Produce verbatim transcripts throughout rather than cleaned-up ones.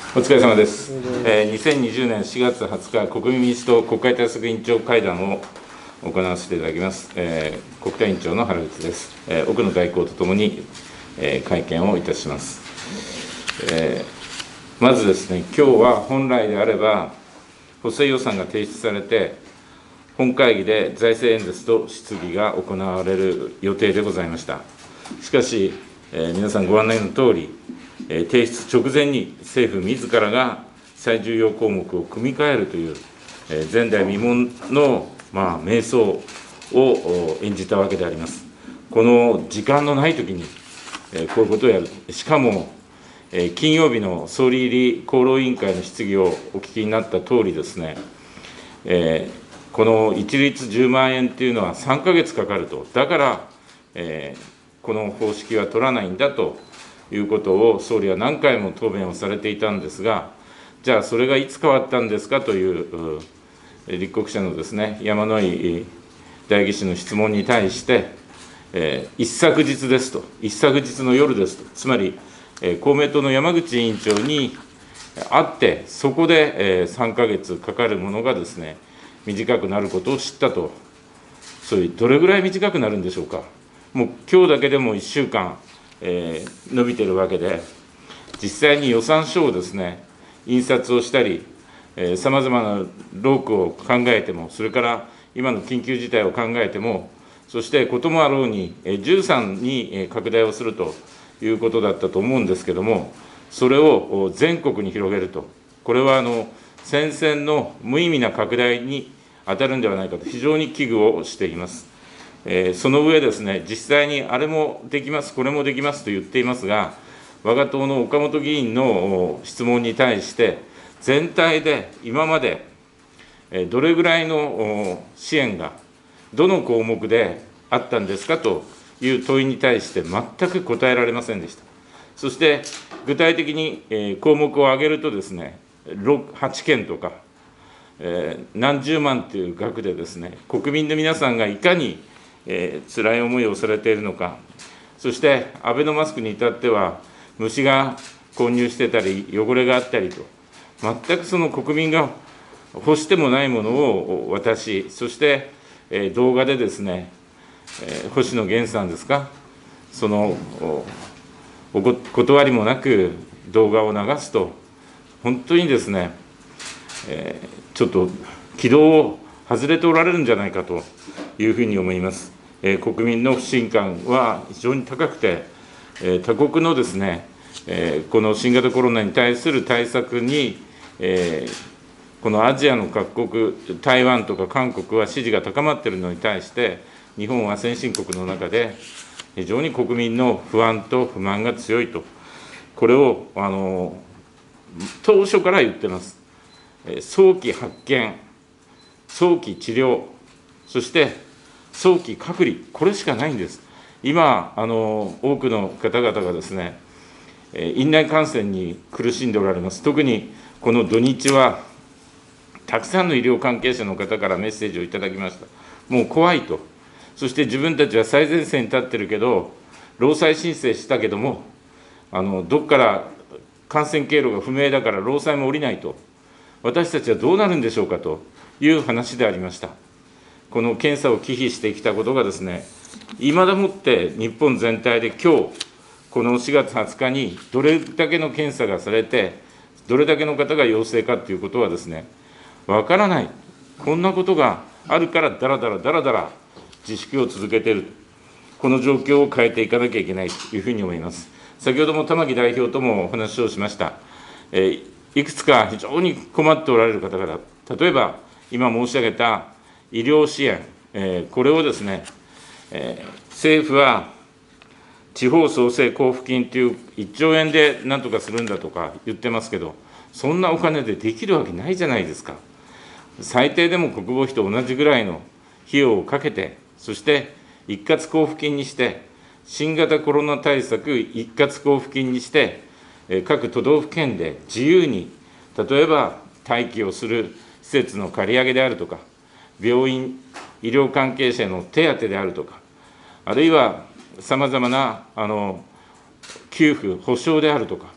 お疲れ様です。えー、にせんにじゅうねんしがつはつか、国民民主党国会対策委員長会談を行わせていただきます。えー、国対委員長の原口です。えー、奥野外交とともに、えー、会見をいたします。えー、まずですね、今日は本来であれば、補正予算が提出されて、本会議で財政演説と質疑が行われる予定でございました。しかし、えー、皆さんご案内のとおり、えー、提出直前に政府自らが最重要項目を組み替えるという、えー、前代未聞の、まあ、迷走を演じたわけであります。この時間のないときに、えー、こういうことをやる、しかも、えー、金曜日の総理入り厚労委員会の質疑をお聞きになったとおりですね、えー、この一律じゅうまんえんというのはさんかげつかかると、だから、えー、この方式は取らないんだということを総理は何回も答弁をされていたんですが、じゃあ、それがいつ変わったんですかという、立国者のですね、山井代議士の質問に対して、えー、一昨日ですと、一昨日の夜ですと、つまり、えー、公明党の山口委員長に会って、そこで、えー、さんかげつかかるものがですね、短くなることを知ったと、それ、どれぐらい短くなるんでしょうか。もう今日だけでもいっしゅうかん、えー、伸びてるわけで、実際に予算書をですね、印刷をしたり、さまざまな労苦を考えても、それから今の緊急事態を考えても、そしてこともあろうに、じゅうさんに拡大をするということだったと思うんですけれども、それを全国に広げると、これはあの戦線の無意味な拡大に当たるんではないかと、非常に危惧をしています。えー、その上ですね、実際にあれもできます、これもできますと言っていますが、我が党の岡本議員の質問に対して、全体で今までどれぐらいの支援が、どの項目であったんですかという問いに対して、全く答えられませんでした。そして、具体的に項目を挙げるとですね、はちけんとか、何十万という額でですね、国民の皆さんがいかにえー、辛い思いをされているのか、そしてアベノマスクに至っては、虫が混入してたり、汚れがあったりと、全くその国民が欲してもないものを渡し、そして、えー、動画でですね、えー、星野源さんですか、そのおお断りもなく動画を流すと、本当にですね、えー、ちょっと軌道を外れておられるんじゃないかというふうに思います。えー、国民の不信感は非常に高くて、えー、他国のですね、えー、この新型コロナに対する対策に、えー、このアジアの各国、台湾とか韓国は支持が高まっているのに対して、日本は先進国の中で、非常に国民の不安と不満が強いと、これをあの当初から言ってます。早期発見、早期治療、そして早期隔離、これしかないんです。今、あの多くの方々がですね、院内感染に苦しんでおられます。特にこの土日は、たくさんの医療関係者の方からメッセージをいただきました。もう怖いと、そして自分たちは最前線に立ってるけど、労災申請したけども、あのどこから感染経路が不明だから労災も下りないと、私たちはどうなるんでしょうかという話でありました。この検査を忌避してきたことがですね、いまだもって日本全体で今日、このしがつはつかにどれだけの検査がされて、どれだけの方が陽性かということはですね、わからない、こんなことがあるから、だらだらだらだら自粛を続けている、この状況を変えていかなきゃいけないというふうに思います。先ほども玉木代表ともお話をしました。えー、いくつか非常に困っておられる方々、例えば今申し上げた医療支援、えー、これをですね、えー、政府は地方創生交付金といういっちょうえんでなんとかするんだとか言ってますけど、そんなお金でできるわけないじゃないですか。最低でも国防費と同じぐらいの費用をかけて、そして一括交付金にして、新型コロナ対策一括交付金にして、各都道府県で自由に、例えば待機をする施設の借り上げであるとか、病院、医療関係者の手当であるとか、あるいはさまざまなあの給付、保障であるとか、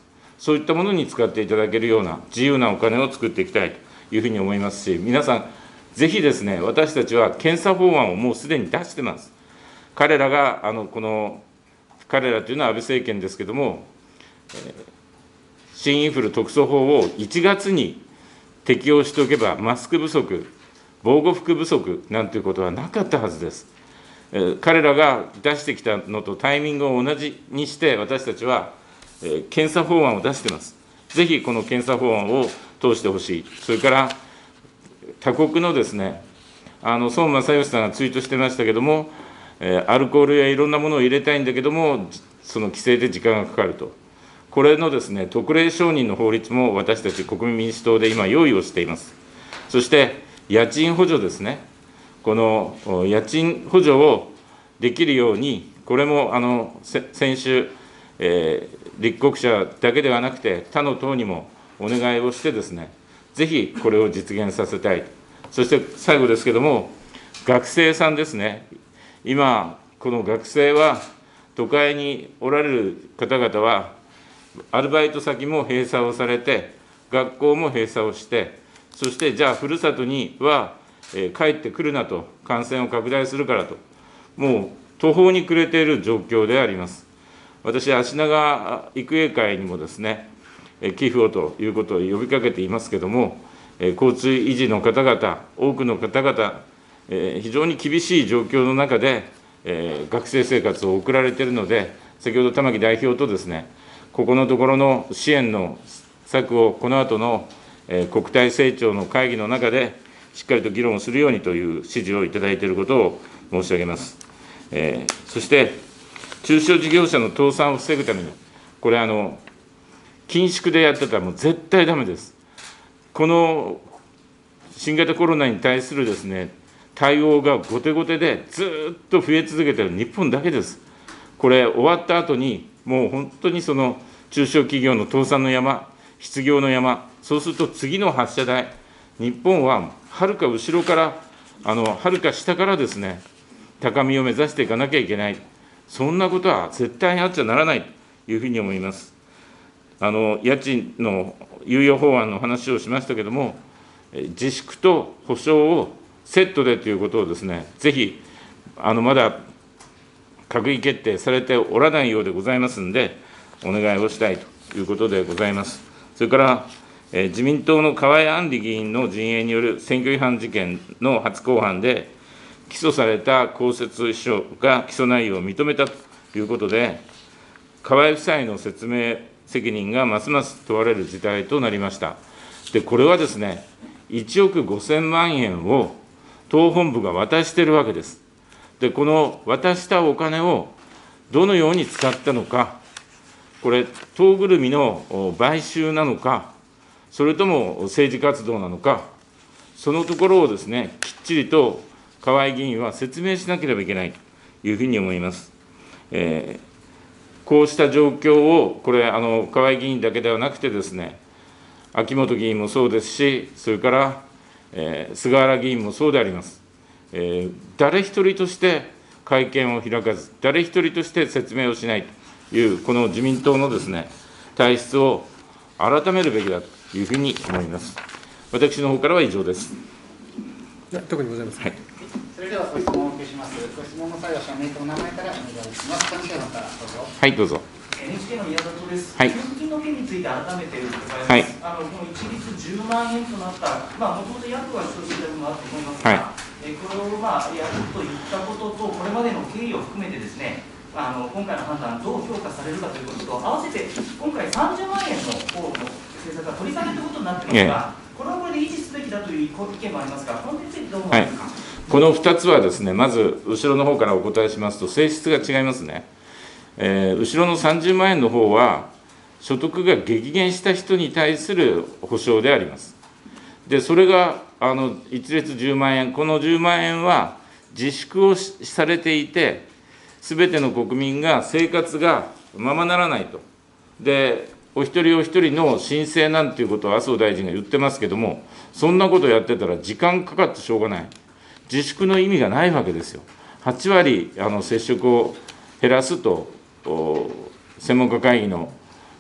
そういったものに使っていただけるような自由なお金を作っていきたいというふうに思いますし、皆さん、ぜひですね、私たちは検査法案をもうすでに出してます。彼らが、あのこの彼らというのは安倍政権ですけれども、えー、新インフル特措法をいちがつに適用しておけば、マスク不足、防護服不足なんていうことはなかったはずです。えー、彼らが出してきたのとタイミングを同じにして、私たちは、えー、検査法案を出しています。ぜひこの検査法案を通してほしい。それから他国のですね、あの孫正義さんがツイートしてましたけれども、えー、アルコールやいろんなものを入れたいんだけども、その規制で時間がかかると。これのですね、特例承認の法律も私たち国民民主党で今、用意をしています。そして、家賃補助ですね、この家賃補助をできるように、これもあの先週、えー、立国者だけではなくて、他の党にもお願いをしてですね、ぜひこれを実現させたい。そして最後ですけれども、学生さんですね、今、この学生は、都会におられる方々は、アルバイト先も閉鎖をされて、学校も閉鎖をして、そしてじゃあ、ふるさとには、えー、帰ってくるなと、感染を拡大するからと、もう途方に暮れている状況であります。私、足長育英会にもですね、寄付をということを呼びかけていますけれども、交通維持の方々、多くの方々、非常に厳しい状況の中で、学生生活を送られているので、先ほど玉木代表とですね、ここのところの支援の策を、このあとの国体成長の会議の中で、しっかりと議論をするようにという指示をいただいていることを申し上げます。えー、そして、中小事業者の倒産を防ぐために、これあの、緊縮でやってたらもう絶対だめです。この新型コロナに対するですね、対応が後手後手でずっと増え続けている日本だけです。これ、終わった後に、もう本当にその中小企業の倒産の山、失業の山、そうすると次の発射台、日本ははるか後ろから、あのはるか下からですね、高みを目指していかなきゃいけない、そんなことは絶対にあっちゃならないというふうに思います。あの家賃の猶予法案の話をしましたけれども、自粛と補償をセットでということをですね、ぜひ、あのまだ閣議決定されておらないようでございますので、お願いをしたいということでございます。それから、えー、自民党の河井案里議員の陣営による選挙違反事件の初公判で、起訴された公設秘書が起訴内容を認めたということで、河井夫妻の説明責任がますます問われる事態となりました。で、これはですね、いちおくごせんまんえんを党本部が渡しているわけです。で、この渡したお金をどのように使ったのか、これ、党ぐるみの買収なのか、それとも政治活動なのか、そのところをですね、きっちりと河井議員は説明しなければいけないというふうに思います。えーこうした状況を、これ、あの河井議員だけではなくてですね、秋本議員もそうですし、それから、えー、菅原議員もそうであります。えー、誰一人として会見を開かず、誰一人として説明をしないという、この自民党のですね、体質を改めるべきだというふうに思います。私の方からは以上です。 特にございます。はい、 それではご質問を受けします。ご質問の際は社名とお名前からお願いします。関係者の方からどうぞ。 はい、どうぞ。 エヌエイチケー の宮里です。 はい、 給付金の件について改めて伺います。 はい、 あのこの一律じゅうまんえんとなった、まあ、もともと野党が主張していた部分もあると思いますが、はい、えこれを、まあ、やるといったことと、これまでの経緯を含めてですね、あの今回の判断、どう評価されるかということと、合わせて今回さんじゅうまんえんの方の政策が取り下げということになっていますが、これはこれで維持すべきだという意見もありますが、この点についてどう思いますか。はい、 このふたつはですね、まず後ろの方からお答えしますと、性質が違いますね。えー、後ろのさんじゅうまんえんの方は、所得が激減した人に対する保障であります。で、それがあの一律じゅうまんえん、このじゅうまんえんは自粛をされていて、すべての国民が生活がままならないと。で、お一人お一人の申請なんていうことを麻生大臣が言ってますけども、そんなことやってたら時間かかってしょうがない。自粛の意味がないわけですよ。はちわりあの接触を減らすと、専門家会議の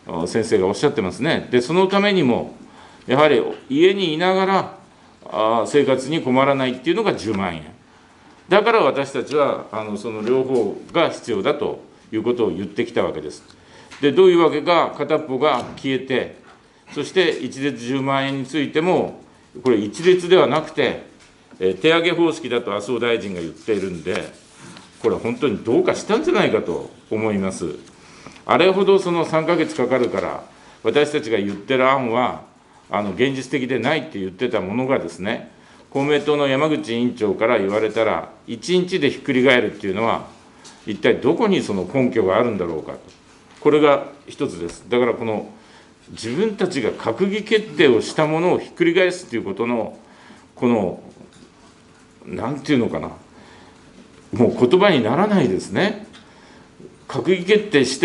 先生がおっしゃってますね。で、そのためにも、やはり家にいながらあ生活に困らないっていうのがじゅうまんえん。だから私たちはあのその両方が必要だということを言ってきたわけです。で、どういうわけか、片っぽが消えて、そして一律じゅうまんえんについても、これ、一律ではなくて、え手上げ方式だと麻生大臣が言っているんで、これは本当にどうかしたんじゃないかと思います。あれほどそのさんかげつかかるから、私たちが言ってる案は、あの現実的でないって言ってたものがですね、公明党の山口委員長から言われたら、いちにちでひっくり返るっていうのは、一体どこにその根拠があるんだろうかと、これが一つです。だからこの自分たちが閣議決定をしたものをひっくり返すということの、この、なんていうのかな、もう言葉にならないですね。閣議決定して、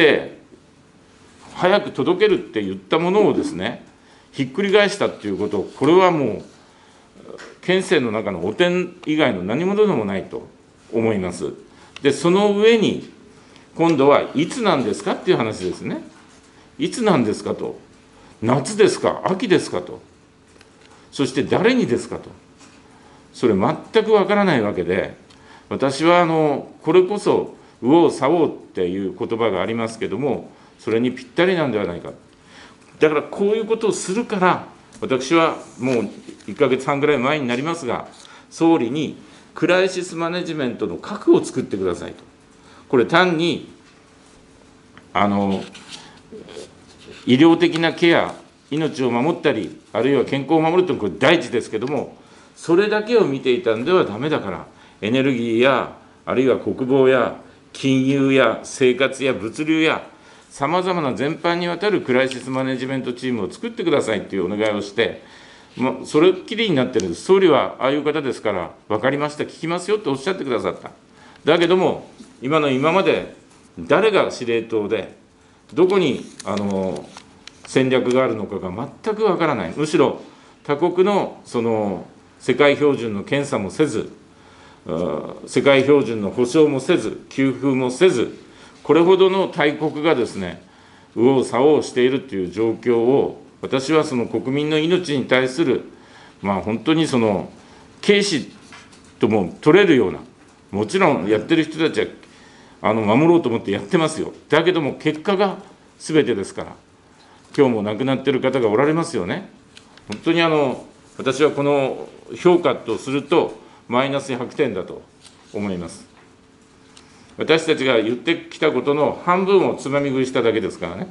早く届けるって言ったものをですね、ひっくり返したっていうこと、これはもう、憲政の中の汚点以外の何者でもないと思います。で、その上に、今度はいつなんですかっていう話ですね。いつなんですかと。夏ですか、秋ですかと。そして誰にですかと。それ全くわからないわけで、私はあのこれこそ、右往左往っていう言葉がありますけども、それにぴったりなんではないか。だからこういうことをするから、私はもういっかげつはんぐらい前になりますが、総理にクライシスマネジメントの核を作ってくださいと。これ単にあの医療的なケア、命を守ったり、あるいは健康を守るというのはこれ大事ですけども、それだけを見ていたんではだめだから、エネルギーや、あるいは国防や、金融や生活や物流や、さまざまな全般にわたるクライシスマネジメントチームを作ってくださいというお願いをして、ま、それっきりになってるんです。総理はああいう方ですから、分かりました、聞きますよとおっしゃってくださった。だけども、今の今まで、誰が司令塔で、どこにあの戦略があるのかが全く分からない。むしろ他国のその世界標準の検査もせず、世界標準の保障もせず、給付もせず、これほどの大国がですね、右往左往しているという状況を、私はその国民の命に対する、まあ、本当にその軽視とも取れるような、もちろんやってる人たちはあの守ろうと思ってやってますよ。だけども結果がすべてですから、今日も亡くなっている方がおられますよね。本当にあの私はこの評価とすると、マイナスひゃくてんだと思います。私たちが言ってきたことの半分をつまみ食いしただけですからね。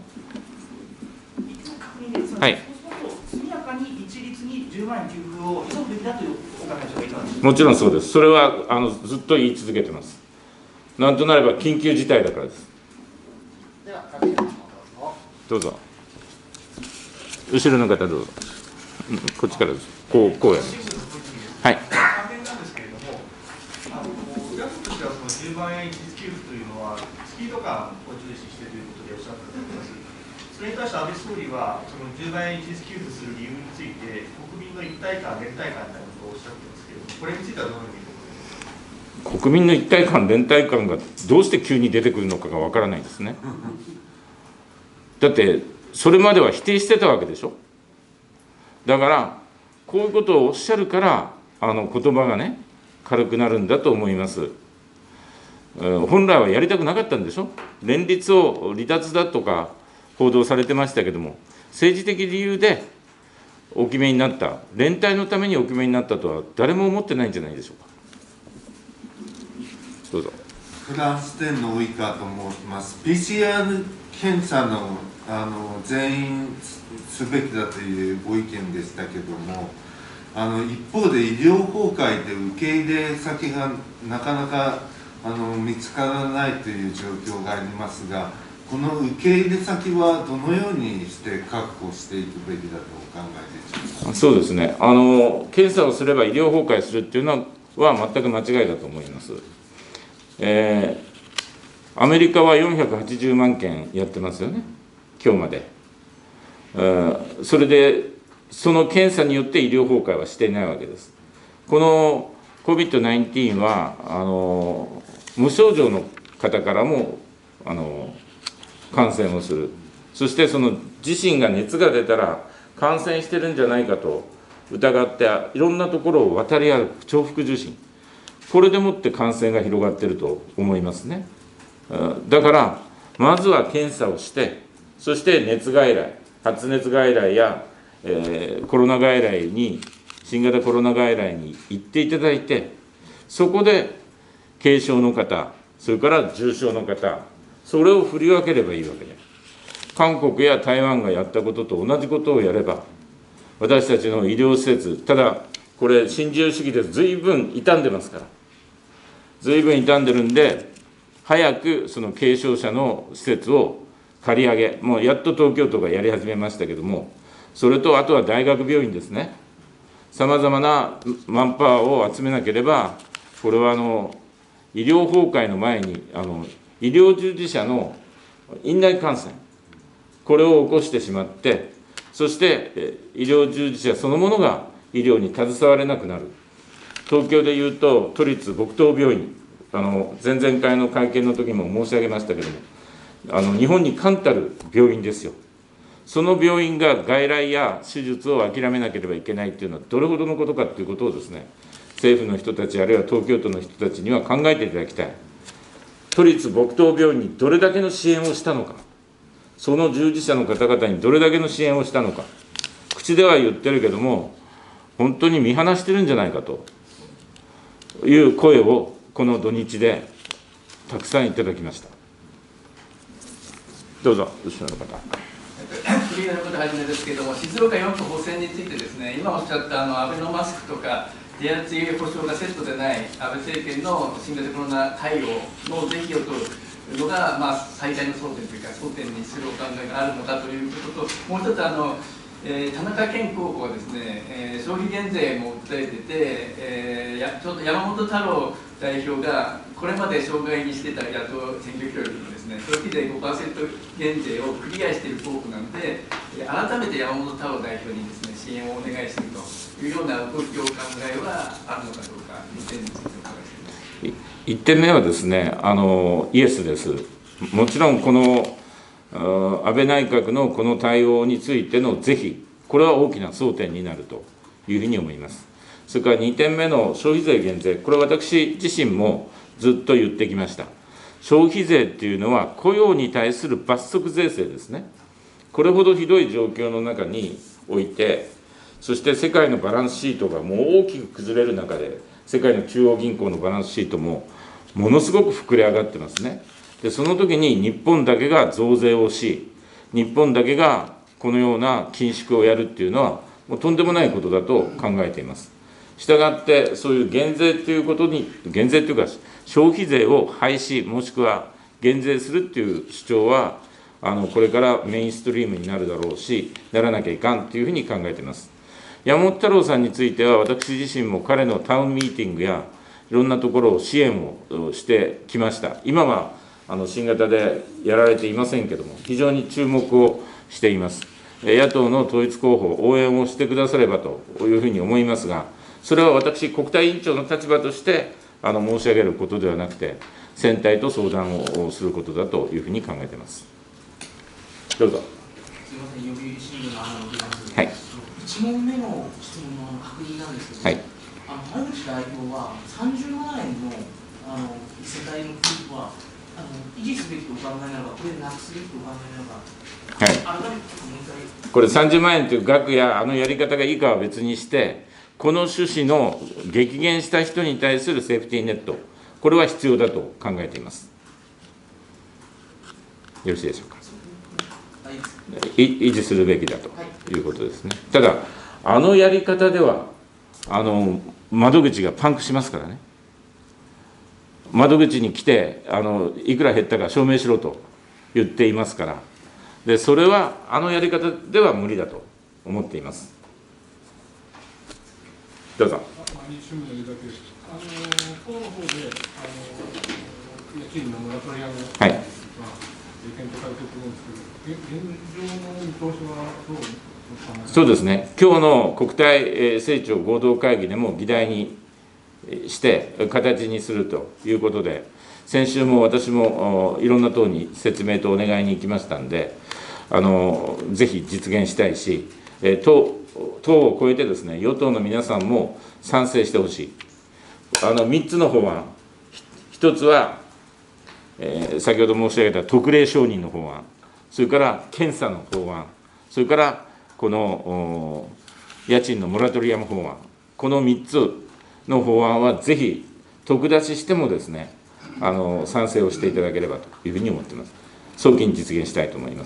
はい。 速やかに一律にじゅうまんえん給付を急ぐべきだというお考えでしょうか、いかがでしょうか。 もちろんそうです。それはあのずっと言い続けてます。なんとなれば緊急事態だからです。 では、各位どうぞ。後ろの方どうぞ。こっちからです。こう、こうやる。はい。 関連なんですけれども、あの野党としてはそのじゅうまんえん一律給付というのは、スピード感を重視してということでおっしゃったと思います。それに対して安倍総理は、そのじゅうまんえん一律給付する理由について、国民の一体感、連帯感みたいなことをおっしゃってますけれども、これについてはどのように見てますか。 国民の一体感、連帯感がどうして急に出てくるのかがわからないですね。だって、それまでは否定してたわけでしょ。だから、こういうことをおっしゃるから、あの言葉がね、軽くなるんだと思います。本来はやりたくなかったんでしょ。連立を離脱だとか報道されてましたけども、政治的理由でお決めになった、連帯のためにお決めになったとは、誰も思ってないんじゃないでしょうか。どうぞ。 フランス店の及川と申します。ピーシーアール 検査のあの全員すべきだというご意見でしたけども、あの一方で医療崩壊で受け入れ先がなかなかあの見つからないという状況がありますが、この受け入れ先はどのようにして確保していくべきだとお考えでしょうか。 そうですね、あの検査をすれば医療崩壊するっていうのは全く間違いだと思います。えー、アメリカはよんひゃくはちじゅうまんけんやってますよね、今日まで。えー、それで、その検査によって医療崩壊はしていないわけです。この コビッドナインティーン はあの無症状の方からもあの感染をする、 そしてその自身が熱が出たら感染してるんじゃないかと疑っていろんなところを渡り歩く重複受診、これでもって感染が広がっていると思いますね。だからまずは検査をして、そして熱外来、発熱外来や、えー、コロナ外来に、新型コロナ外来に行っていただいて、そこで軽症の方、それから重症の方、それを振り分ければいいわけで、韓国や台湾がやったことと同じことをやれば、私たちの医療施設、ただこれ新自由主義でずいぶん傷んでますから、ずいぶん傷んでるんで、早くその軽症者の施設を借り上げ、もうやっと東京都がやり始めましたけども、それとあとは大学病院ですね、さまざまなマンパワーを集めなければ、これはあの医療崩壊の前にあの医療従事者の院内感染、これを起こしてしまって、そして医療従事者そのものが医療に携われなくなる。東京でいうと都立墨東病院、あの前々回の会見の時も申し上げましたけれども、あの日本に冠たる病院ですよ。その病院が外来や手術を諦めなければいけないというのはどれほどのことかということをですね、政府の人たちあるいは東京都の人たちには考えていただきたい。都立墨東病院にどれだけの支援をしたのか、その従事者の方々にどれだけの支援をしたのか、口では言ってるけども本当に見放してるんじゃないかという声をこの土日でたくさんいただきました。どうぞ、後ろの方。 クリアのことはじめですけれども、静岡よん区補選についてですね、今おっしゃったあのアベノマスクとか手厚い保障がセットでない安倍政権の新型コロナ対応の是非を問うのが、まあ、最大の争点というか、争点にするお考えがあるのかということと、もう一つあの、えー、田中健候補はですね、えー、消費減税も訴えてて、えー、やちょっと山本太郎代表がこれまで障害にしてた野党選挙協力のですね、消費税 ごパーセント 減税をクリアしている候補なので、改めて山本太郎代表にですね、支援をお願いするというような動きをお考えはあるのかどうか、にてんについてお伺いしています。 いってんめはですね、あのイエスです。もちろんこの安倍内閣のこの対応についての是非、これは大きな争点になるというふうに思います。それからにてんめの消費税減税、これは私自身もずっと言ってきました。消費税っていうのは雇用に対する罰則税制ですね。これほどひどい状況の中において、そして世界のバランスシートがもう大きく崩れる中で、世界の中央銀行のバランスシートもものすごく膨れ上がってますね。で、その時に日本だけが増税をし、日本だけがこのような緊縮をやるっていうのは、もうとんでもないことだと考えています。したがって、そういう減税ということに、減税というか、消費税を廃止、もしくは減税するっていう主張は、あのこれからメインストリームになるだろうし、ならなきゃいかんというふうに考えています。山本太郎さんについては、私自身も彼のタウンミーティングや、いろんなところを支援をしてきました。今はあの新型でやられていませんけれども、非常に注目をしています。野党の統一候補、応援をしてくださればというふうに思いますが、それは私、国対委員長の立場としてあの申し上げることではなくて、選対と相談をすることだというふうに考えています。どうぞ。 すみません、読売新聞のアナウンサーです。 はい。 いち問目の質問の確認なんですけど、 はい、 あの原口代表はさんじゅうまんえんのあの世帯の給付はあの維持すべきとお考えなのか、これでなくすべきとお考えなのか、 はい、 改めてもう一回。 これさんじゅうまんえんという額やあのやり方がいいかは別にして、この趣旨の激減した人に対するセーフティーネット、これは必要だと考えています。よろしいでしょうか。維持するべきだということですね。ただ、あのやり方では、あの窓口がパンクしますからね。窓口に来てあの、いくら減ったか証明しろと言っていますから、でそれはあのやり方では無理だと思っています。どうぞ。 日新聞の湯崎です。あの党の方で、あの家賃のモラトリアムが、 はい、 検討されていると思うんですけど、現状の見通しはどう考えますか。 そうですね、今日の国対政調合同会議でも議題にして形にするということで、先週も私もいろんな党に説明とお願いに行きましたんで、 あのぜひ実現したいし、えー、党, 党を超えてですね、与党の皆さんも賛成してほしい。あのみっつの法案、ひとつは、えー、先ほど申し上げた特例承認の法案、それから検査の法案、それからこの家賃のモラトリアム法案、このみっつの法案はぜひ特出ししてもですね、あの賛成をしていただければというふうに思っています。早期に実現したいと思います。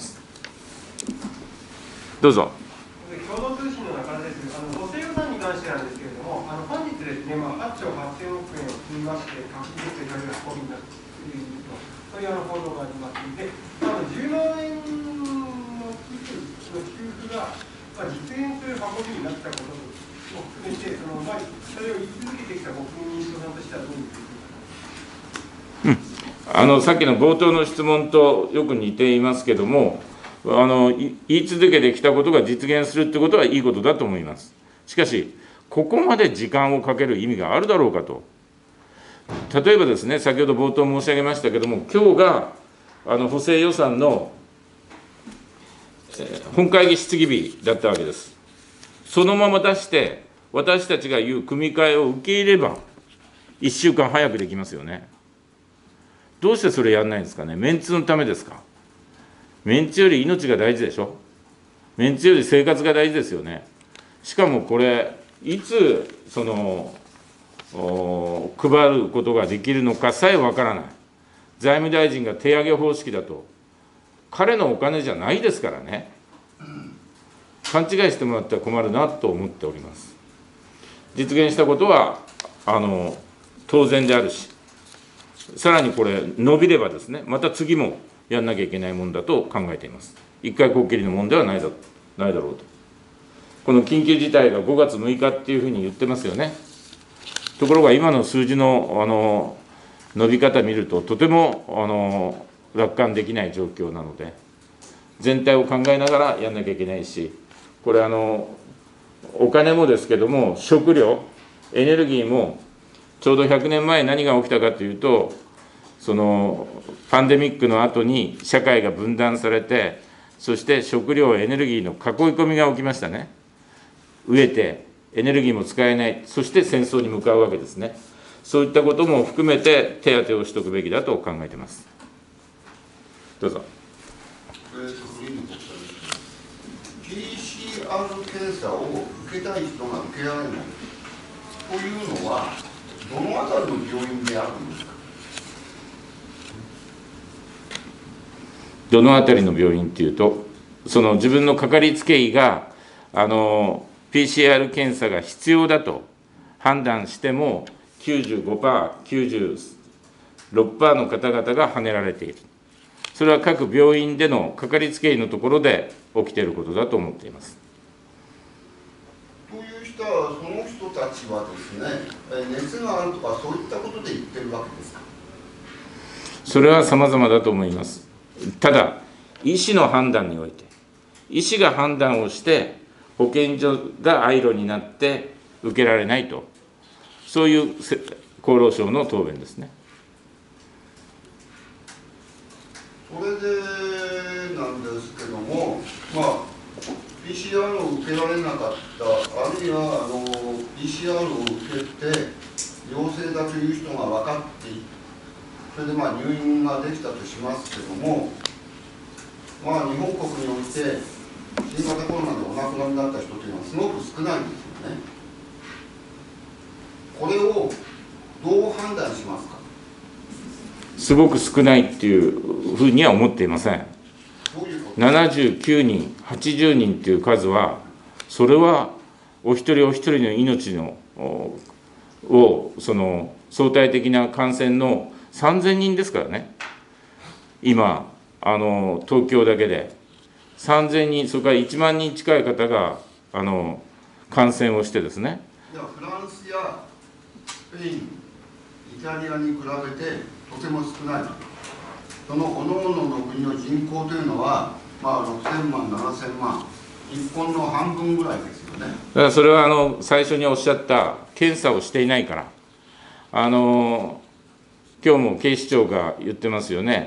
どうぞ。 共同通信の中です。あの補正予算に関してなんですけれども、あの本日ですね、まあ、はちちょうはっせんおくえんを積みまして、閣議決定される運びになっていると、そういうあの報道がありますので、あのじゅうまんえんの寄付の給付が、まあ、実現する運びになったことも含めて、そのまあ、それを言い続けてきた国民民主党さんとしてはどういうふうに。 うん、あのさっきの冒頭の質問とよく似ていますけれども、あの言い続けてきたことが実現するということはいいことだと思います。しかし、ここまで時間をかける意味があるだろうかと。例えばですね、先ほど冒頭申し上げましたけれども、今日があの補正予算の、えー、本会議質疑日だったわけです。そのまま出して、私たちが言う組み替えを受け入れれば、いっしゅうかん早くできますよね。どうしてそれやらないんですかね。メンツのためですか。メンツより命が大事でしょ。メンツより生活が大事ですよね。しかもこれ、いつその配ることができるのかさえわからない。財務大臣が手上げ方式だと、彼のお金じゃないですからね。勘違いしてもらったら困るなと思っております。実現したことはあの当然であるし、さらにこれ、伸びればですね、また次もやんなきゃいけないものだと考えています。一回こっきりのものではないだないだろうと。この緊急事態がごがつむいかっていうふうに言ってますよね。ところが今の数字のあの伸び方見ると、とてもあの楽観できない状況なので、全体を考えながらやんなきゃいけないし、これあの、お金もですけども、食料、エネルギーも、ちょうどひゃくねんまえ何が起きたかというと、そのパンデミックの後に社会が分断されて、そして食料、エネルギーの囲い込みが起きましたね。飢えて、エネルギーも使えない、そして戦争に向かうわけですね。そういったことも含めて手当てをしておくべきだと考えています。どうぞ。 ピーシーアール 検査を受けたい人が受けられないというのは、どのあたりの病院であるんですか。 どのあたりの病院っていうと、その自分のかかりつけ医があの ピーシーアール 検査が必要だと判断しても きゅうじゅうごパーセント、きゅうじゅうろくパーセント の方々がはねられている。それは各病院でのかかりつけ医のところで起きていることだと思っています。 という人は、その人たちはですね、熱があるとかそういったことで言ってるわけですか。 それは様々だと思います。ただ、医師の判断において、医師が判断をして、保健所が廃炉になって受けられないと、そういう厚労省の答弁ですね。 それでなんですけども、まあ、ピーシーアール を受けられなかった、あるいはあの ピーシーアール を受けて、陽性だという人が分かっていて、それでまあ入院ができたとしますけども、まあ、日本国において、新型コロナでお亡くなりになった人というのはすごく少ないんですよね。これをどう判断しますか。 すごく少ないっていうふうには思っていません。ななじゅうきゅうにん、はちじゅうにんという数は、それはお一人お一人の命のを、その相対的な感染のさんぜんにんですからね、今、あの東京だけでさんぜんにん、それからいちまんにん近い方があの感染をしてですね。 フランスやスペイン、イタリアに比べてとても少ない。その各々の国の人口というのは、まあ、ろくせんまん、ななせんまん、日本の半分ぐらいですよね。だからそれはあの最初におっしゃった検査をしていないから、あの今日も警視庁が言ってますよね、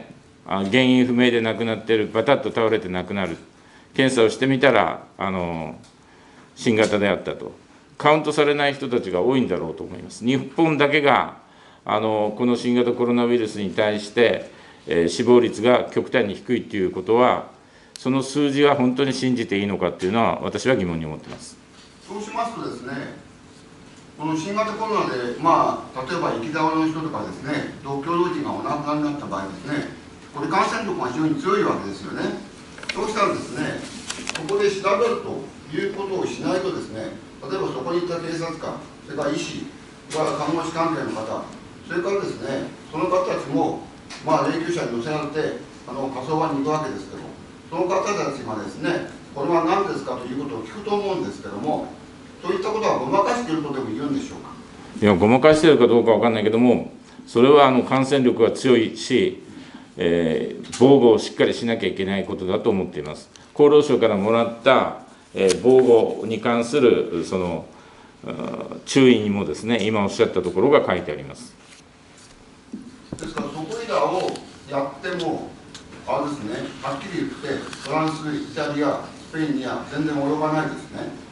あ原因不明で亡くなっている、バタッと倒れて亡くなる、検査をしてみたらあの新型であったと、カウントされない人たちが多いんだろうと思います。日本だけがあのこの新型コロナウイルスに対して、えー、死亡率が極端に低いということは、その数字は本当に信じていいのかというのは、私は疑問に思っています。 そうしますとですね、この新型コロナで、まあ、例えば生き倒れの人とかですね、同居老人がお亡くなりになった場合ですね、これ、感染力が非常に強いわけですよね。そうしたらですね、ここで調べるということをしないとですね、例えばそこに行った警察官、それから医師、それから看護師関係の方、それからですね、その方たちも、まあ、霊柩車に乗せられて、あの火葬場に行くわけですけど、その方たちがですね、これは何ですかということを聞くと思うんですけども、そういったことはごまかしているとでも言うんでしょうか。 いや、ごまかしているかどうかわかんないけども、それはあの感染力が強いし、えー、防護をしっかりしなきゃいけないことだと思っています。厚労省からもらった、えー、防護に関するその注意にもですね、今おっしゃったところが書いてあります。 ですから、そこいらをやっても、あれですね、はっきり言って、フランス、イタリア、スペインには全然及ばないですね。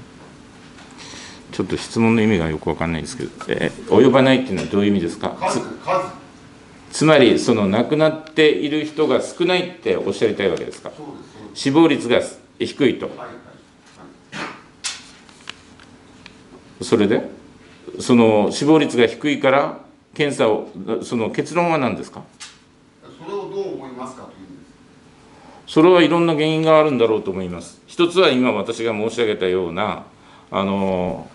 ちょっと質問の意味がよくわかんないんですけど、えー、及ばないっていうのはどういう意味ですか。 数、数。 つまり、その亡くなっている人が少ないっておっしゃりたいわけですか。 そうです、そうです。 死亡率が低いと。 はいはいはい、 それで、その死亡率が低いから検査を、その結論は何ですか。 それをどう思いますかというんです。 それはいろんな原因があるんだろうと思います。一つは今私が申し上げたようなあの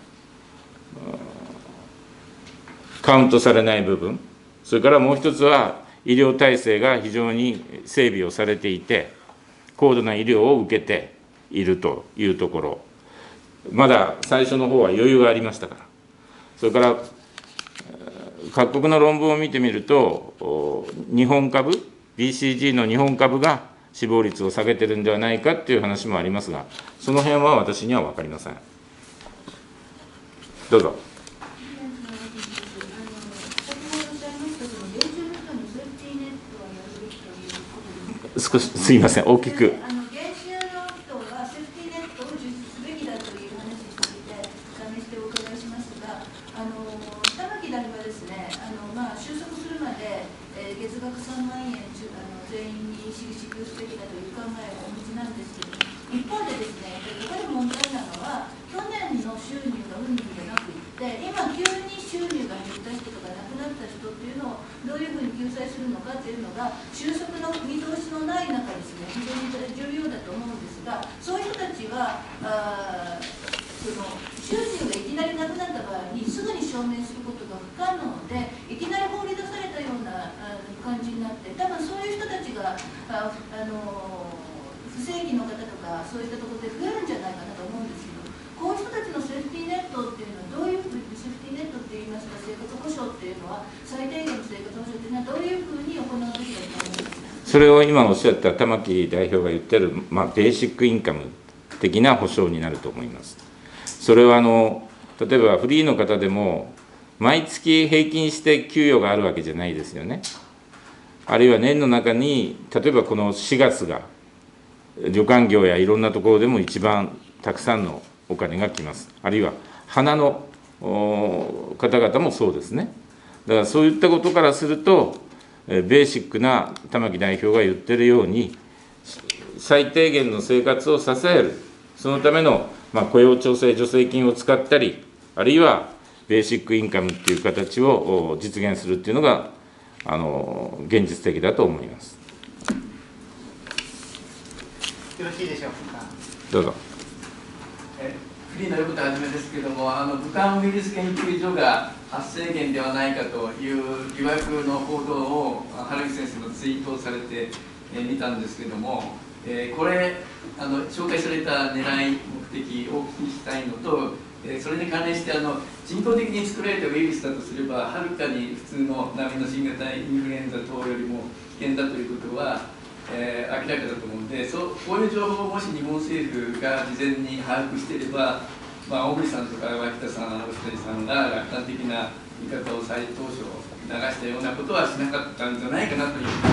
カウントされない部分、それからもう一つは医療体制が非常に整備をされていて、高度な医療を受けているというところ、まだ最初の方は余裕がありましたから。それから各国の論文を見てみると、日本株 ビーシージー の日本株が死亡率を下げてるんではないかという話もありますが、その辺は私には分かりません。どうぞ。少しすいません、大きく。 あの原種の人はセーフティーネットを実施すべきだという話について試してお伺いしますが、あの玉木代表はですね、あのまあ収束するまで、えー、月額さんまんえんあの全員に支給すべきだという考えをお持ちなんですけど、一方でですね、やはり問題なのは去年の収入がうんぬんじゃなくて、今急に収入が減った人とか亡くなった人っていうのをどういうふうに救済するのかっていうのが収束の見通しのない中ですね、非常に重要だと思うんですが、そういう人たちはあその収入がいきなりなくなった場合にすぐに証明することが不可能で、いきなり放り出されたような感じになって、多分そういう人たちがああの不正規の方とかそういったところで増えるんじゃないかなと思うんですけど、こういう人たちのセーフティーネットっていうのはどういうふうに、セーフティーネットって言いますか、生活保障っていうのは最低限の生活保障っていうのはどういうふうに行うべきだと思いますか。それを今おっしゃった玉木代表が言ってる、まあ、ベーシックインカム的な保障になると思います。それはあの例えばフリーの方でも毎月平均して給与があるわけじゃないですよね。あるいは年の中に例えばこのしがつが旅館業やいろんなところでも一番たくさんのお金が来ます。あるいは花の方々もそうですね。だからそういったことからするとベーシックな玉木代表が言ってるように最低限の生活を支える、そのための、まあ、雇用調整助成金を使ったり、あるいはベーシックインカムっていう形を実現するっていうのがあの現実的だと思います。 よろしいでしょうか。 どうぞ。 えフリーの横田はじめですけれども、あの武漢ウイルス研究所が発生源ではないかという疑惑の報道を原口先生のツイートをされて、えー、見たんですけれども、えー、これあの紹介された狙い目的をお聞きしたいのと、えー、それに関連してあの人工的に作られたウイルスだとすればはるかに普通の波の新型インフルエンザ等よりも危険だということは、えー、明らかだと思うので、そうこういう情報をもし日本政府が事前に把握していれば、まあ、小栗さんとか脇田さん、星谷さんが楽観的な見方を再当初流したようなことはしなかったんじゃないかなという気がするんです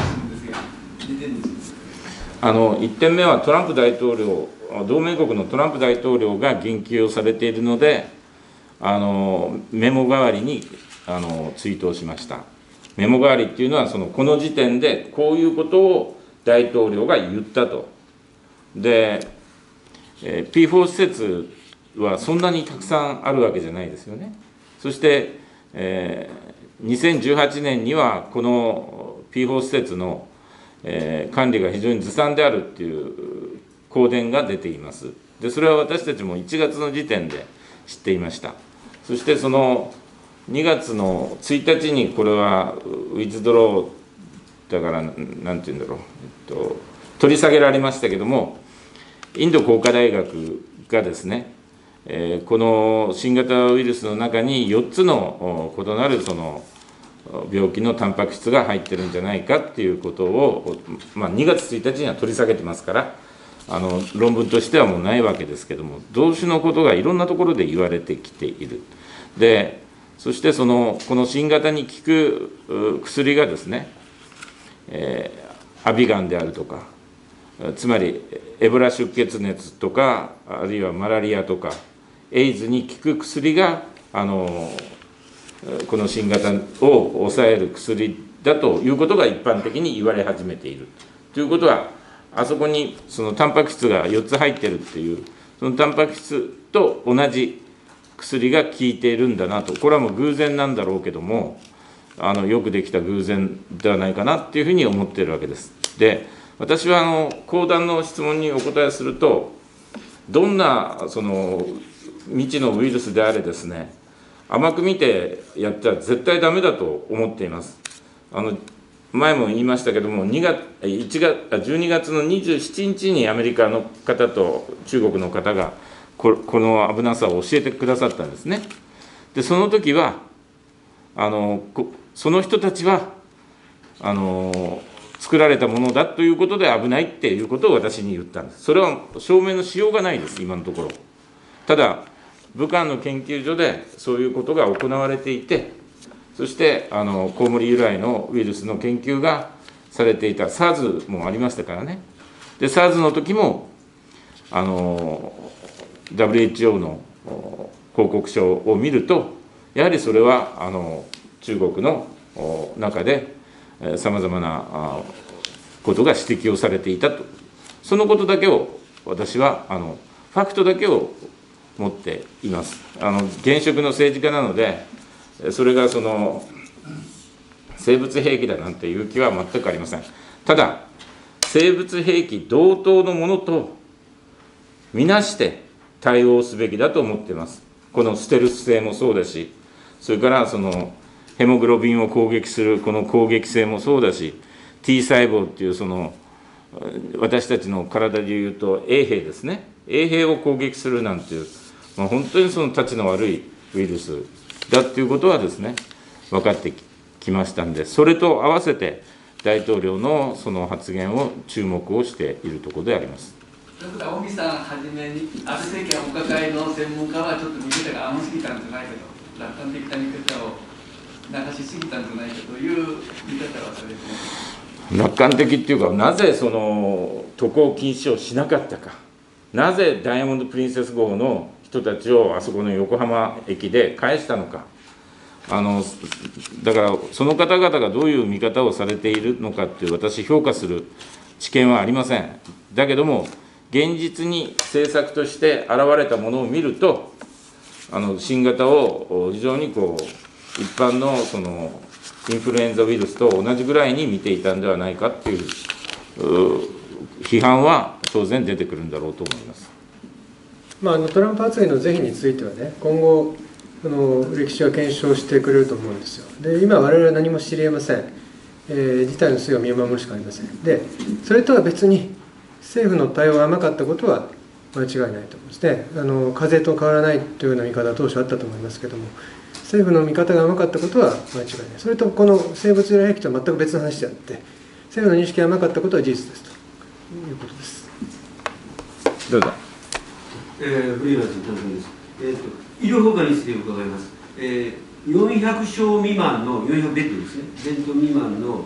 にてんです。 あのいってんめはトランプ大統領、同盟国のトランプ大統領が言及をされているので、あのメモ代わりにあのツイートをしました。メモ代わりっていうのは、そのこの時点でこういうことを大統領が言ったと。で、えー、ピーフォー 施設はそんなにたくさんあるわけじゃないですよね。そして、えー、にせんじゅうはちねんにはこの ピーフォー 施設の、えー、管理が非常にずさんであるっていう公電が出ています。で、それは私たちもいちがつの時点で知っていました。そしてそのにがつのついたちにこれはウィズドローだから、なんていうんだろう、えっと、取り下げられましたけども、インド工科大学がですね、えー、この新型ウイルスの中によっつの異なるその病気のタンパク質が入ってるんじゃないかっていうことを、まあ、にがつついたちには取り下げてますから、あの論文としてはもうないわけですけども、同種のことがいろんなところで言われてきている。で、そしてそのこの新型に効く薬がですね、えー、アビガンであるとか、つまりエボラ出血熱とか、あるいはマラリアとかエイズに効く薬があのこの新型を抑える薬だということが一般的に言われ始めている。ということは、あそこにそのタンパク質がよっつ入ってるっていう、そのタンパク質と同じ薬が効いているんだなと、これはもう偶然なんだろうけども、あのよくできた偶然ではないかなっていうふうに思っているわけです。で、私はあの講談の質問にお答えすると、どんなその未知のウイルスであれですね、甘く見てやっては絶対ダメだと思っています。あの前も言いましたけども、にがついちがつじゅうにがつのにじゅうしちにちにアメリカの方と中国の方がこの危なさを教えてくださったんですね。で、その時はあのその人たちはあの作られたものだということで危ないっていうことを私に言ったんです。それは証明のしようがないです、今のところ。ただ、武漢の研究所でそういうことが行われていて、そしてあのコウモリ由来のウイルスの研究がされていた SARS もありましたからね。で、SARS の時もあの ダブリューエイチオー の報告書を見ると、やはりそれはあの中国の中でさまざまなことが指摘をされていたと、そのことだけを私はあのファクトだけを持っています。あの現職の政治家なので、それがその生物兵器だなんていう気は全くありません。ただ、生物兵器同等のものとみなして対応すべきだと思っています。このステルス性もそうだし、それからそのヘモグロビンを攻撃するこの攻撃性もそうだし、 T 細胞っていうその私たちの体でいうと A 兵ですね、 A 兵を攻撃するなんていう、まあ、本当にそのたちの悪いウイルスだっていうことはですね、分かってきましたんで、それと合わせて大統領のその発言を注目をしているところであります。 ということは、尾身さんはじめに安倍政権お抱えの専門家はちょっと見方が甘すぎたんじゃないかと、楽観的な見方を流しすぎたんじゃないかという見方はされてます。 楽観的っていうか、なぜその渡航禁止をしなかったか、なぜダイヤモンド・プリンセス号の人たちをあそこの横浜駅で返したのか、あのだからその方々がどういう見方をされているのかっていう、私評価する知見はありません。だけども現実に政策として現れたものを見ると、あの新型を非常にこう一般のそのインフルエンザウイルスと同じぐらいに見ていたんではないかっていう批判は当然出てくるんだろうと思います。 まあ、あのトランプ発言の是非についてはね、今後あの歴史は検証してくれると思うんですよ。で、今我々は何も知り得ません。えー、事態の推移を見守るしかありません。で、それとは別に政府の対応が甘かったことは間違いないと思いますね。あの風と変わらないというような見方は当初あったと思いますけれども、政府の見方が甘かったことは間違いない。それとこの生物由来兵器とは全く別の話であって、政府の認識が甘かったことは事実ですということです。 どうぞ。 えー、フリーランスの田中です。えーと、医療崩壊について伺います。えー、よんひゃくしょう未満のよんひゃくベッドですね、ベッド未満の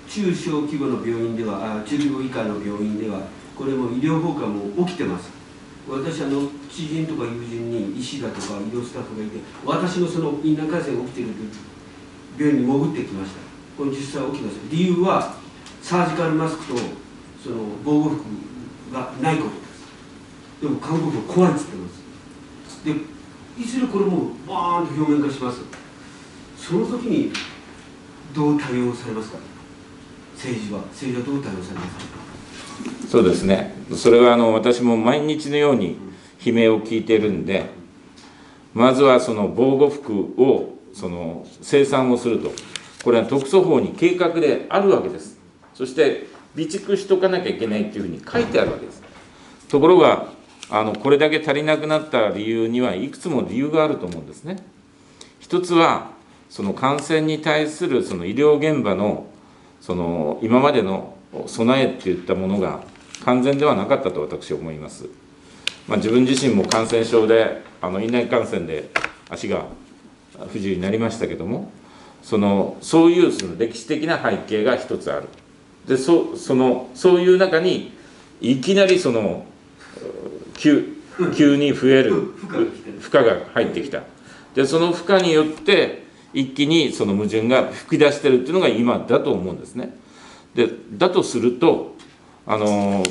中小規模の病院では、あ中規模以下の病院では、これも医療崩壊も起きてます。私、あの知人とか友人に医師だとか医療スタッフがいて、私のその院内感染が起きている病院に潜ってきました。これ実際起きます。理由は、サージカルマスクとその防護服がないことです。でも、看護婦は怖いって言ってます。で、いずれこれもバーンと表面化します。その時にどう対応されますか、政治は、政治はどう対応されますか。 そうですね、それはあの私も毎日のように悲鳴を聞いているんで、まずはその防護服をその生産をすると、これは特措法に計画であるわけです。そして備蓄しとかなきゃいけないというふうに書いてあるわけです。ところが、あのこれだけ足りなくなった理由にはいくつも理由があると思うんですね。一つは、その感染に対するその医療現場のその今までの備えっていったものが完全ではなかったと私は思います。まあ、自分自身も感染症で、あの院内感染で足が不自由になりましたけども、そのそういうその歴史的な背景が一つある。で、そそのそういう中にいきなりその急急に増える負荷が入ってきた。で、その負荷によって一気にその矛盾が噴き出しているっていうのが今だと思うんですね。でだとすると、あの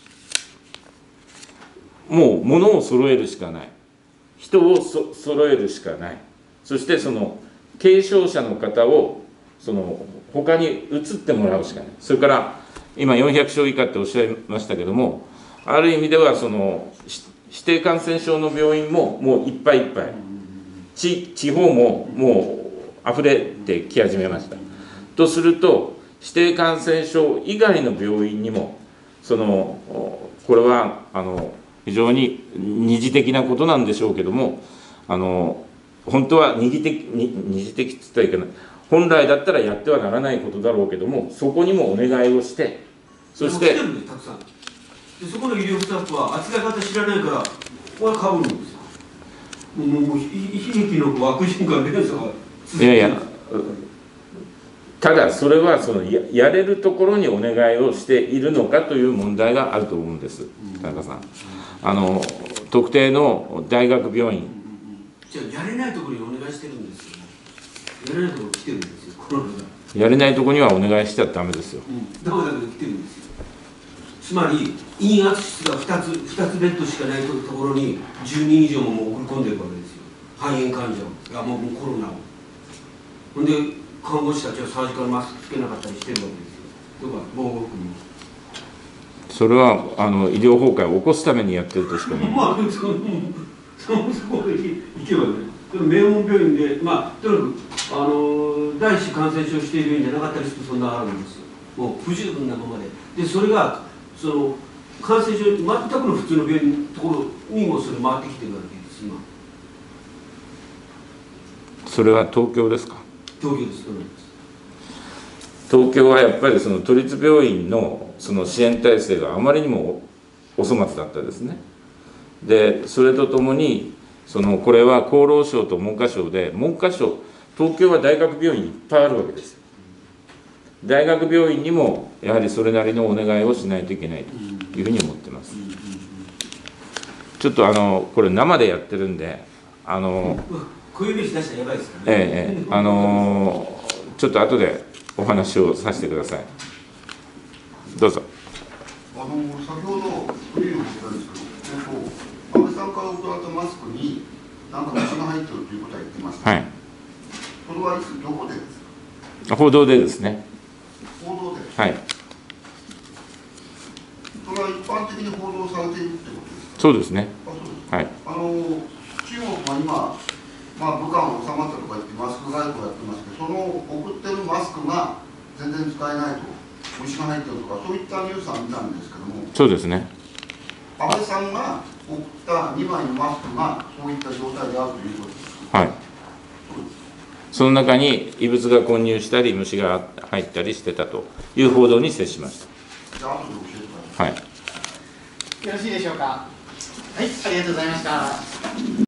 もう物を揃えるしかない、人をそ揃えるしかない、そしてその軽症者の方をその他に移ってもらうしかない。それから今よんひゃくしょう以下っておっしゃいましたけども、ある意味ではその指定感染症の病院ももういっぱいいっぱい、地, 地方ももう溢れてき始めました。とすると、指定感染症以外の病院にもそのこれはあの非常に二次的なことなんでしょうけども、あの本当は二次的二次的って言ったらいけない、本来だったらやってはならないことだろうけども、そこにもお願いをして、そしてたくさんで、そこの医療スタッフは扱い方知らないからこれかぶるんですよ。もうもう悲劇の悪循環連鎖が続いてる。いやいや、 ただそれはその や, やれるところにお願いをしているのかという問題があると思うんです、田中さん。あの特定の大学病院、 じゃあやれないところにお願いしてるんですよ。やれないところに来てるんですよ、コロナが。 やれないところにはお願いしちゃダメですよ。 うん、ダメだけど来てるんですよ。つまり陰圧室がふたつ、ふたつベッドしかないところにじゅうにん以上ももう送り込んでるわけですよ。肺炎患者がもうコロナを。ほんで看護師たちはサージカルマスクつけなかったりしてるわけですよ。とか防護服に。 それはあの医療崩壊を起こすためにやってるとしか思えない。 まあ、そのそこで行けばね、名門病院で、まあ、とにかくあの第一感染症指定病院じゃなかったりするとそんなあるんですよ。もう不十分なままで。で、それがその感染症、全くの普通の病院のところにもそれ回ってきてるわけです、今。 それは東京ですか？ 東京です。 東京はやっぱりその都立病院のその支援体制があまりにもお粗末だったですね。で、それとともにそのこれは厚労省と文科省で、文科省、東京は大学病院いっぱいあるわけですよ。大学病院にもやはりそれなりのお願いをしないといけないというふうに思ってます。ちょっとあのこれ生でやってるんで、あのこういう名詞出したらやばいですからね。 ええ、あのちょっと後でお話をさせてください。どうぞ。 あの先ほどフリーを聞いたんですけど、安倍さんから送られたマスクに何か虫が入ってるということは言ってました。 はい。 それはいつどこでですか？ 報道でですね。 報道で。 はい。 それは一般的に報道されているってことですか？ そうですね。 あ、そうですか。 はい。 あの中国は今、まあ、武漢収まったとか言ってマスク外交やってますけど、その送ってるマスクが全然使えないと、虫が入ってるとか、そういったニュースは見たんですけども、 そうですね。 安倍さんが送ったにまいのマスクがそういった状態であるということですか？ はい。その中に異物が混入したり、虫が入ったりしてたという報道に接しました。 じゃあ、後で教えてください。 はい。 よろしいでしょうか。はい、ありがとうございました。